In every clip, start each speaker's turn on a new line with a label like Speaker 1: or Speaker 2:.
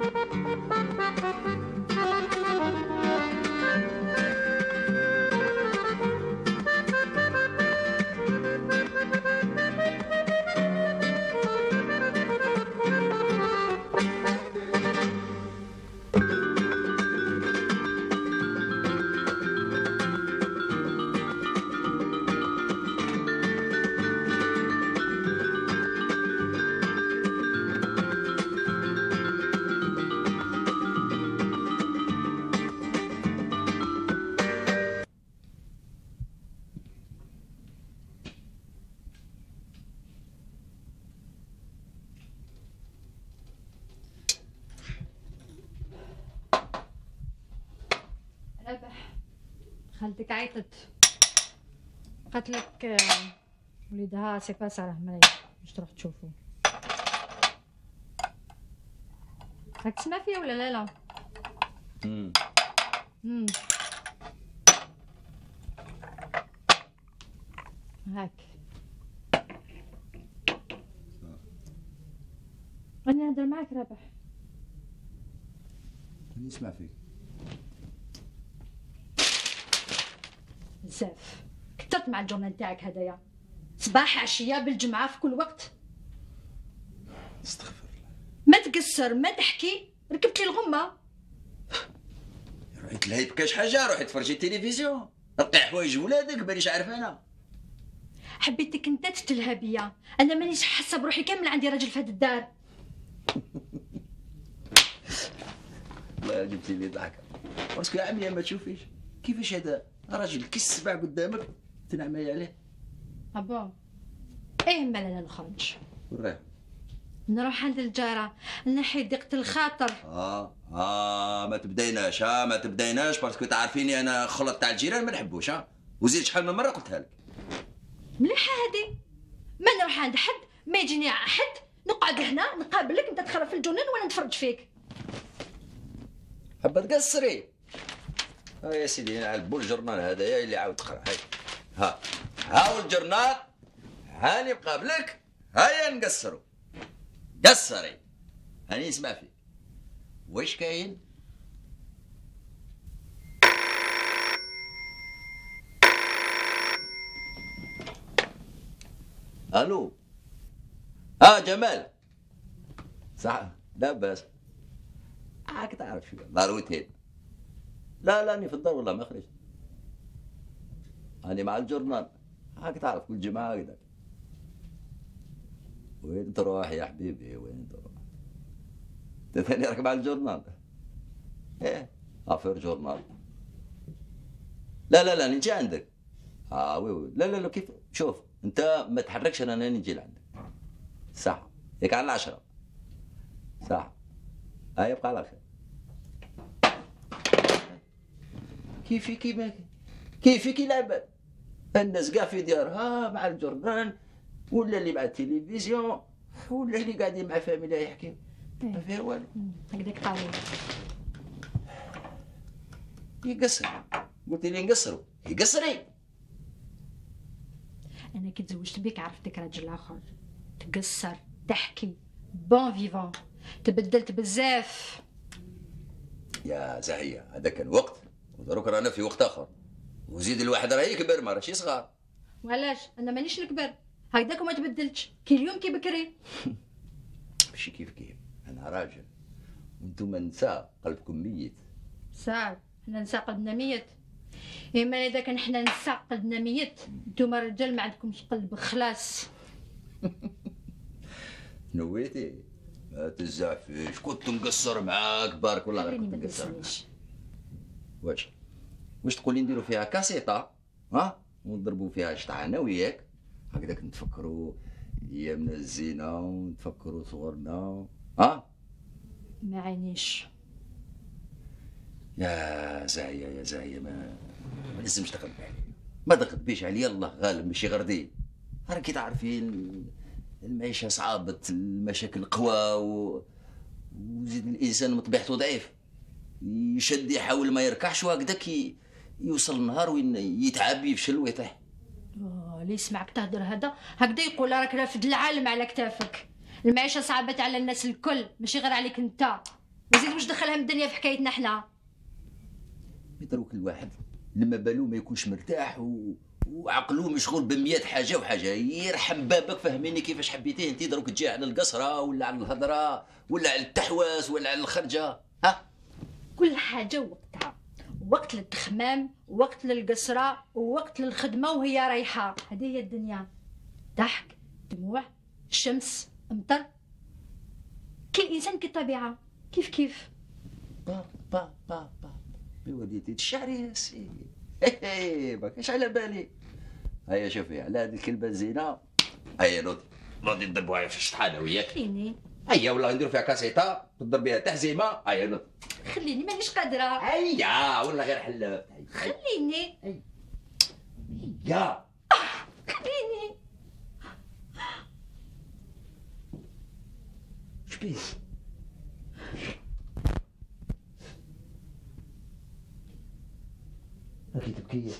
Speaker 1: رابح، خالتك عيطت قالت لك وليدها سي با صالح مريض باش تروح تشوفو. راك تسمع فيا ولا لا؟ هاك راني نهضر معاك رابح.
Speaker 2: راني نسمع فيك
Speaker 1: بزاف. كثرت مع الجورنال تاعك هدايا صباح عشيه بالجمعه في كل وقت.
Speaker 2: استغفر الله.
Speaker 1: ما تقصر ما تحكي، ركبتي الغمه.
Speaker 2: روحي تلهي بكاش حاجه، روحي تفرجي التلفزيون، رقي حوايج ولادك مانيش عارف انا.
Speaker 1: حبيتك انت تتلهى بيا، انا مانيش حاسه بروحي كامل عندي راجل في هاد الدار.
Speaker 2: والله جبتي لي ضحكه، باسكو يا عمي ما تشوفيش كيفاش هذا راجل كالسبع قدامك تنعمي عليه.
Speaker 1: ابون ايه مال انا نخرج
Speaker 2: وراه
Speaker 1: نروح عند الجاره نحي ضيقه الخاطر.
Speaker 2: ما تبديناش، ما تبديناش، باسكو تعرفيني انا خلط تاع الجيران ما نحبوش. وزيد شحال من مره قلتها لك.
Speaker 1: مليحه هادي، ما نروح عند حد ما يجيني حد، نقعد هنا نقابلك انت تخرب في الجنون وانا نتفرج فيك.
Speaker 2: حابه تقصري؟ ها يا سيدي نعلبو الجرنال هذايا اللي عاود تقرا. هاي هاو الجرنال، هاني مقابلك، هيا نقصرو. قصري هاني نسمع فيك. واش كاين؟ الو جمال صح لاباس. راك تعرف شو ضروتين. لا راني في الدار والله ما خرجت. راني مع الجورنال، راك تعرف كل جمعة هكذا. وين تروح يا حبيبي وين تروح؟ انت ثاني راك مع الجورنال. ايه افير جورنال. لا نجي عندك. وي لا كيف شوف انت ما تحركش، انا نجي لعندك. صح ياك على 10 صح. يبقى على خير. كيفي لعبة الناس كاع في ديارها مع الجورنال، ولا اللي مع التلفزيون، ولا اللي قاعدين مع فاميليا يحكي ما فيها والو.
Speaker 1: هكذاك قاوي
Speaker 2: يقصر. قلت لي نقصروا، يقصري.
Speaker 1: انا كي تزوجت بيك عرفتك راجل اخر، تقصر تحكي بون فيفون، تبدلت بزاف
Speaker 2: يا زهية. هذا كان وقت ودروك رانا في وقت اخر، وزيد الواحد راه يكبر ما راهش صغار.
Speaker 1: وعلاش انا مانيش نكبر هكذاك وما تبدلتش، كي اليوم كي بكري.
Speaker 2: ماشي كيف انا راجل وانتم نساء قلبكم ميت.
Speaker 1: صعب حنا نساء قلبنا ميت. اما اذا كان حنا نساء قلبنا ميت نتوما الرجال ما عندكمش قلب خلاص.
Speaker 2: نويتي ما تزعفيش، كنت مقصر معاك بارك والله غير كنت مقصر. واش تقولي نديرو فيها كاسيطه ونضربوا فيها شطعانه وياك هكذاك، نتفكروا ايامنا الزينه ونتفكروا صغرنا.
Speaker 1: ما عينيش
Speaker 2: يا زاهيه ما لازمش تغلبي عليا، ما تغلبيش عليا، الله غالب ماشي غردي. راكي تعرفين المعيشه صعابه، المشاكل قوى وزيد الانسان من طبيعته ضعيف، يشد يحاول ما يركعش وهكذاك يوصل نهار وين يتعب يفشل ويطيح.
Speaker 1: اللي يسمعك تهدر هكذا يقول راك رافد العالم على كتافك. المعيشه صعبت على الناس الكل ماشي غير عليك انت، وزيد زيد واش دخلها من الدنيا في حكايتنا حنا؟
Speaker 2: دروك الواحد لما بالو ما يكونش مرتاح وعقلو مشغول ب100 حاجه وحاجه، يرحم بابك فهميني كيفاش حبيتيه انت دروك تجي على القصره ولا على الهضره ولا على التحواس ولا على الخرجه؟ ها
Speaker 1: كل حاجه وقتها، وقت للتخمام، وقت للقصره، ووقت للخدمه وهي رايحه. هذه هي الدنيا، ضحك، دموع، شمس، مطر، كل انسان كالطبيعه، كيف كيف.
Speaker 2: با با با با بوليدي الشعر يا سي ما كاش على بالي. هيا شوفي على هذه الكلمه الزينه، هيا نوضي نضربوها في الشطحانه وياك.
Speaker 1: خليني
Speaker 2: هيا والله نديرو فيها كاسيطه تضرب بها تحزيمه. هيا نوض.
Speaker 1: خليني مانيش قادره.
Speaker 2: هيا والله غير حل.
Speaker 1: خليني
Speaker 2: هيا
Speaker 1: خليني.
Speaker 2: شبيه؟ راكي تبكي؟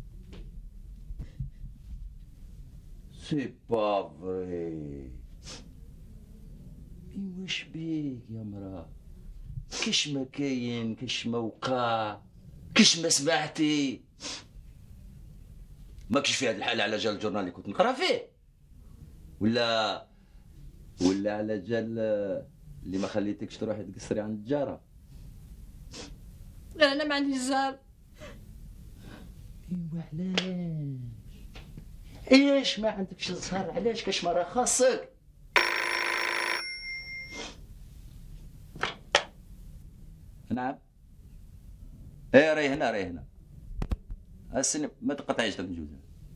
Speaker 2: سي با فري. واش بيك يا مرا؟ كاش ما كاين، كاش ما وقع، كاش ما سمعتي. ماكش في هاد الحالة على جال الجورنال اللي كنت نقرا فيه، ولا على جال اللي ما خليتكش تروحي تقصري عند الجارة.
Speaker 1: انا ما عنديش زهر.
Speaker 2: ايوا علاش ما عندكش الزهر؟ علاش؟ كاش مرة خاصك. نعم. ايه راهي هنا. السن ما تقطعيش داك الجوز.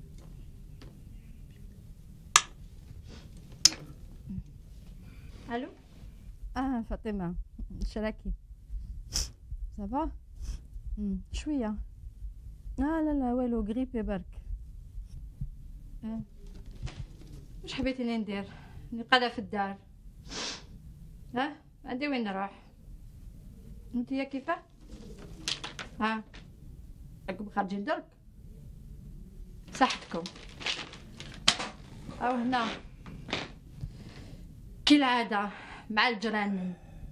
Speaker 1: الو.
Speaker 3: فاطمة شراكي صافا؟ شوية. لا والو غريبي برك.
Speaker 1: واش حبيتيني ندير؟ راني قاعده في الدار. عندي وين نروح؟ انتيا كيفاه؟ راكم خارجين درك؟ صحتكم. او هنا كالعاده مع الجيران.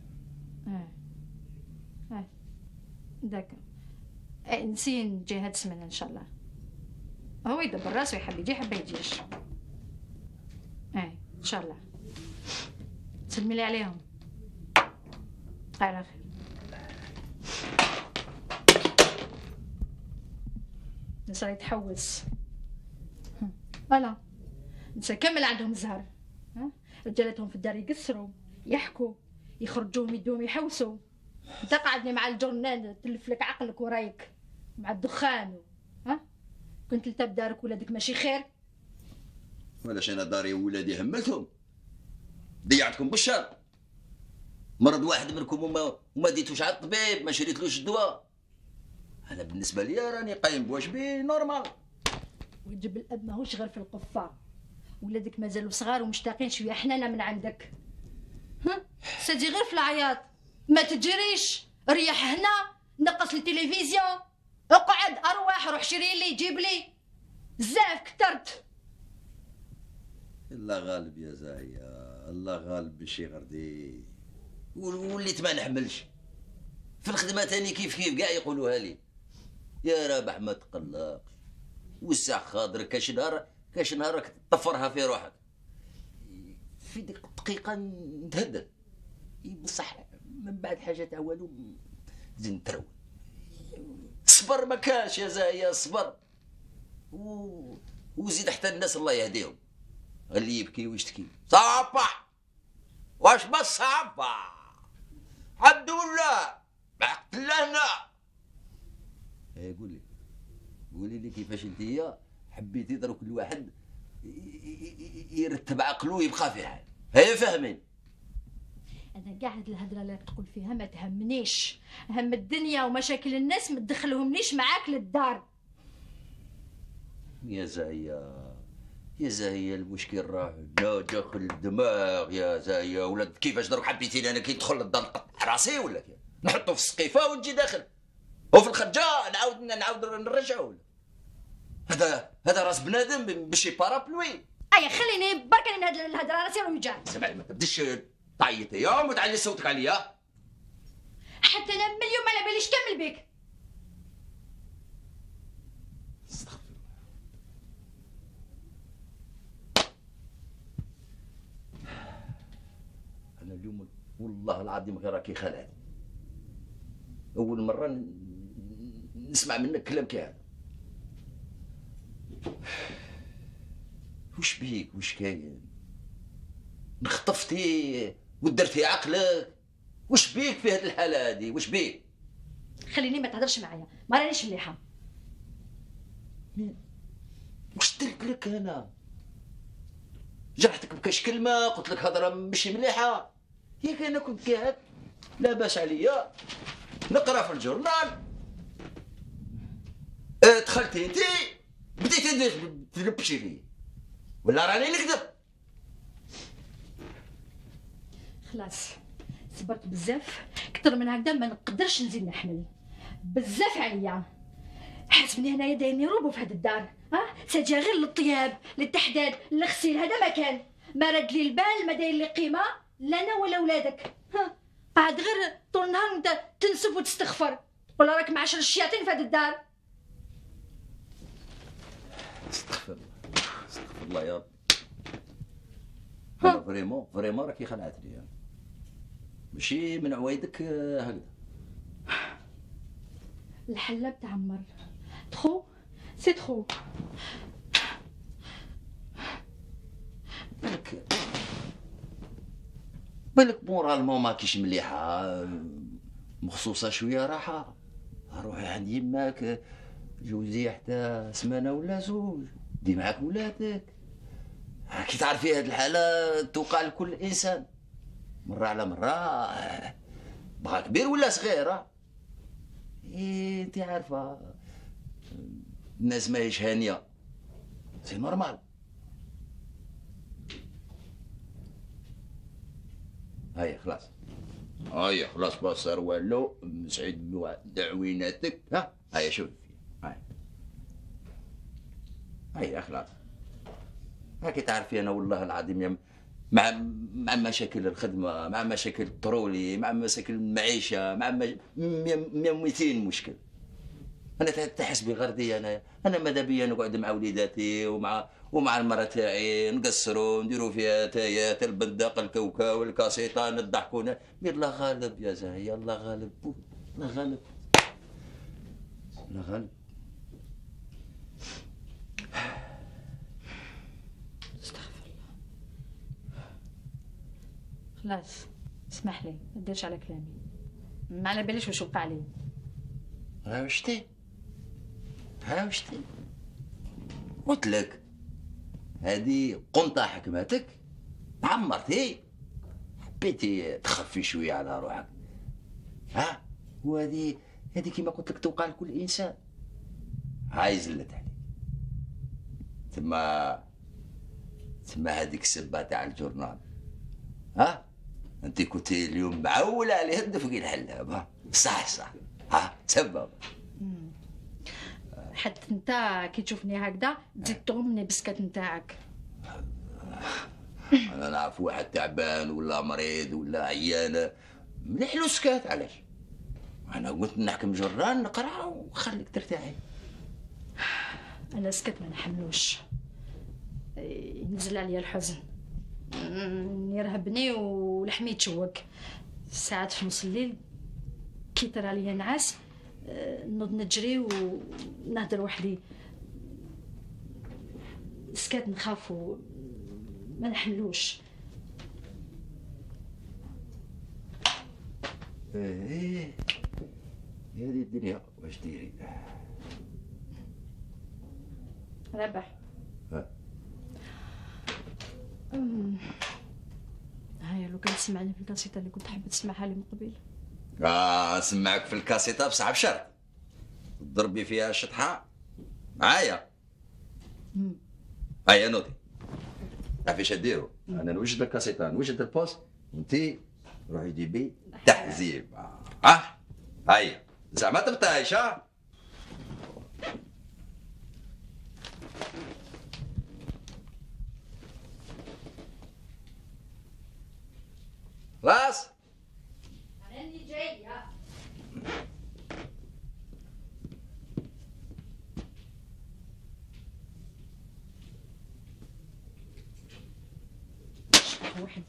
Speaker 1: داك نسين نجي هاد السمانه ان شاء الله. هو يدبر راسو، يحب يجي يحب يجيش. ان شاء الله. سلمي لي عليهم. على خير. نسا يتحوس. فوالا نسا كامل عندهم زهر. رجالتهم في الدار يقصروا، يحكوا، يخرجوهم يدوهم يحوسوا. انت قاعدني مع الجرنان تلف لك عقلك ورايك مع الدخان. كنت انت بدارك ولادك ماشي خير؟
Speaker 2: ولاش انا داري وولادي هملتهم؟ ضيعتكم بالشر. مرض واحد منكم وما ديتوش على الطبيب، ما شريتلوش الدواء. انا بالنسبه لي راني قايم بواجبي نورمال.
Speaker 1: وجب الاب ماهوش غير في القفه. ولادك مازالوا صغار ومشتاقين شويه حنانه من عندك. سادي غير في العياط، ما تجريش، ريح هنا، نقص التلفزيون، اقعد، اروح، روح شري لي، جيب لي، بزاف كترت.
Speaker 2: الله غالب يا زاهية، الله غالب بشي غردي. وليت ما نحملش في الخدمه تاني كيف كاع يقولوها لي. يا رابح ما تقلقش، وسع خاطرك. كاش نهار راك تطفرها في روحك، في ديك الدقيقه نتهدد. بصح من بعد حاجه تاع والو زين نتروى. صبر ما كاش يا زاهية، صبر. وزيد حتى الناس الله يهديهم، اللي يبكي ويشتكي. صعبة واش ما صعبة؟ عبد الله بعت لنا. قولي لي كيفاش انتيا حبيتي دروك كل واحد يرتب عقله ويبقى في حال. هيا فاهمين؟
Speaker 1: انا كاع هاد الهضره اللي تقول فيها ما تهمنيش. هم الدنيا ومشاكل الناس ما تدخلهمنيش معاك للدار.
Speaker 2: يا زاهية المشكل راه لا داخل الدماغ يا زاهية. ولاد كيفاش دروك حبيتيني انا كي ندخل للدار نقطع راسي ولا كيف؟ نحطو في السقيفه ونجي داخل، وفي الخرجه نعاود نرجعو. هذا راس بنادم بشي بارابلوي.
Speaker 1: ايا خليني برك انا الهضره راسي راه يوجعني.
Speaker 2: سمعي ما تبديش تعيطي يا وما تعلي صوتك عليا.
Speaker 1: حتى انا من اليوم ما على باليش كمل بك.
Speaker 2: استغفر الله. انا اليوم والله العظيم غير راكي خلعت. اول مره نسمع منك كلام كي هذا. وش بيك وش كاين؟ خطفتي ودرتي عقلك؟ وش بيك في هذه الحاله هذه؟ وش بيك؟
Speaker 1: خليني ما تهضرش معايا، ما رانيش مليحه.
Speaker 2: وش درت لك انا؟ جرحتك بكاش كلمه؟ قلت لك هضره ماشي مليحه؟ ياك انا كنت قاعد لاباس عليا نقرا في الجورنال، دخلتي انت بديتي تلبشي فيه، ولا راني نكذب؟
Speaker 1: خلاص صبرت بزاف، اكثر من هكذا ما نقدرش نزيد نحمل، بزاف عليا. حاسبني هنايا دايرني روبو في هاد الدار، ساجا غير للطياب للتحداد للغسيل، هذا ما كان، ما رد لي البال، ما داير لي قيمه لا انا ولا ولادك. قاعد غير طول النهار وانت تنسف وتستغفر، تقول راك مع 10 الشياطين في هاد الدار.
Speaker 2: استغفر الله استغفر الله يا رب. انا فريمون راكي خلعت لي، ماشي من عوايدك هكذا.
Speaker 1: الحلة تعمر تخو سي تخو.
Speaker 2: بالك مورالمون ماكيش مليحه، مخصوصه شويه راحه. روحي عند يماك، جوزي حتى سمانه ولا زوج، دي معاك ولادك. كي تعرفي هاد الحاله توقع لكل انسان مره على مره، بغا كبير ولا صغير. انت عارفه الناس ماهيش هانيه، سي نورمال. هيا خلاص ما صار والو، مسعد دعويناتك. هيا شوف هيا خلاص. هاكي تعرفي انا والله العظيم مع مشاكل الخدمه، مع مشاكل الترولي، مع مشاكل المعيشه، مع 200 مشكل. انا تحسبي غردي انا ماذا بيا نقعد مع وليداتي ومع المراه تاعي نقصروا نديروا فيها تايات البندق الكوكا والكاسيطان الضحكونه. الله غالب يا زاهيه، الله غالب، الله غالب، الله غالب.
Speaker 1: خلاص اسمح لي، ما ديرش على كلامي، ما على باليش واش وقع لي.
Speaker 2: ها وشتي قلت لك، هذه قنطة حكمتك، عمرتي، حبيتي تخفي شوية على روحك. وهذه كيما قلت لك توقع لكل انسان. هاي زلت عليك. ثم هذيك السبة تاع الجورنال، انت كنتي اليوم معولة عليه الدفقي الحلاب. صح سبب.
Speaker 1: حتى انت كي تشوفني هكذا تزيد تغمني بسكات نتاعك.
Speaker 2: انا نعرف واحد تعبان ولا مريض ولا عيان مليح له سكات. علاش؟ انا قلت نحكم جران نقرا وخليك ترتاحي.
Speaker 1: انا سكت ما نحملوش، ينزل عليا الحزن، يرهبني ولحمي يتشوك. ساعات في نص الليل كي طرا عليا نعاس نوض نجري ونهدر وحدي، سكات نخاف وما نحملوش.
Speaker 2: هذه الدنيا واش ديري؟
Speaker 1: ربح. هيا لو كان تسمعني في الكاسيطه اللي كنت حابه تسمعها لي من قبل.
Speaker 2: نسمعك في الكاسيطه بصح بشرط تضربي فيها الشطحه معايا. هيا نوضي، تعرفي اش ديروا؟ انا نوجد الكاسيطه، نوجد البوست، وانتي روحي جيبي تحزيب. هيا زعما تبطايش. خلاص
Speaker 1: راني جايه. صباح واحد.